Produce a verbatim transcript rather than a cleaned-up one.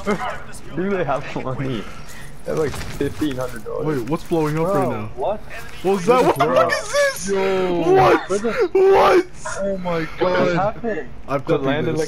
Do they have money? They have like fifteen hundred dollars. Wait, what's blowing up Bro, right now? what? What was that? What the fuck is this? Yo, What? the... What? Oh my What god. happened? I'm That clipping landed this. like